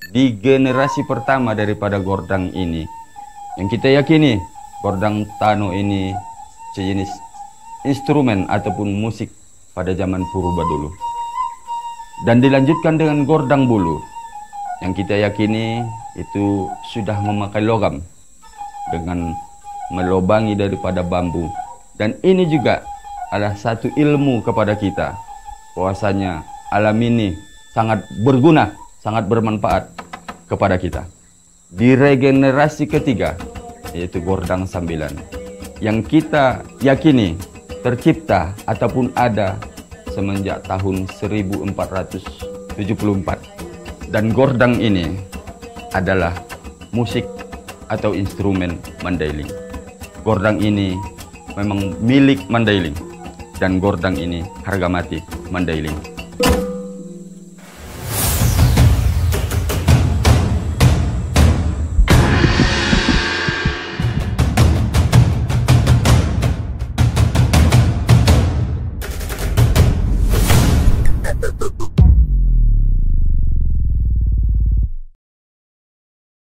di generasi pertama daripada gordang ini, yang kita yakini gordang tano ini sejenis instrumen ataupun musik pada zaman purba dulu. Dan dilanjutkan dengan gordang bulu, yang kita yakini itu sudah memakai logam dengan melobangi daripada bambu. Dan ini juga adalah satu ilmu kepada kita, bahwasanya alam ini sangat berguna, sangat bermanfaat kepada kita. Di regenerasi ketiga, yaitu gordang sambilan, yang kita yakini tercipta ataupun ada semenjak tahun 1474. Dan gordang ini adalah musik atau instrumen Mandailing. Gordang ini memang milik Mandailing, dan gordang ini harga mati Mandailing.